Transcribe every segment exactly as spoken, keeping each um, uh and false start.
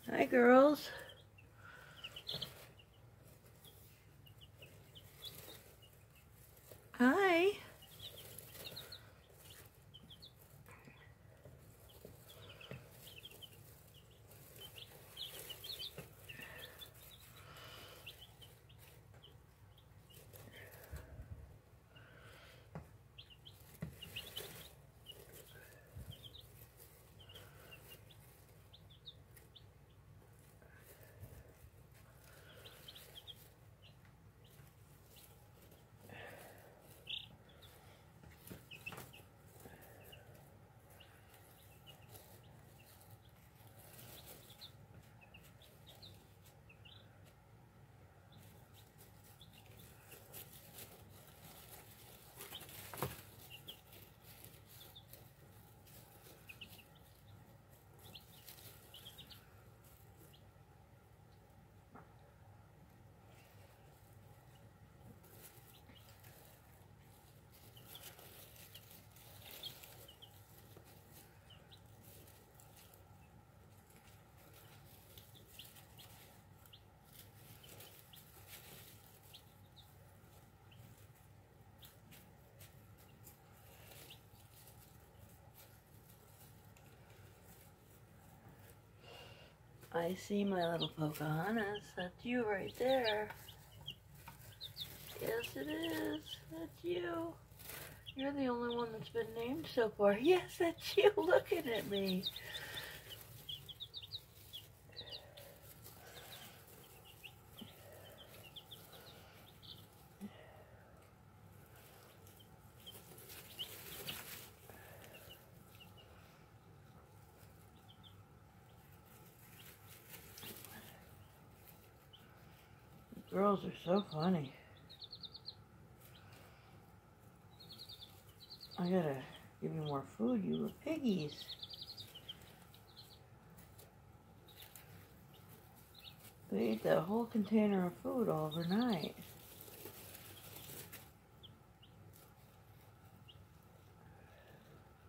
Hi, girls. Hi. I see my little Pocahontas. That's you right there. Yes, it is. That's you. You're the only one that's been named so far. Yes, that's you looking at me. Girls are so funny. I gotta give you more food. You were piggies. They ate that whole container of food overnight.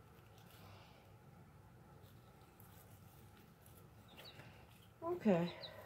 Okay.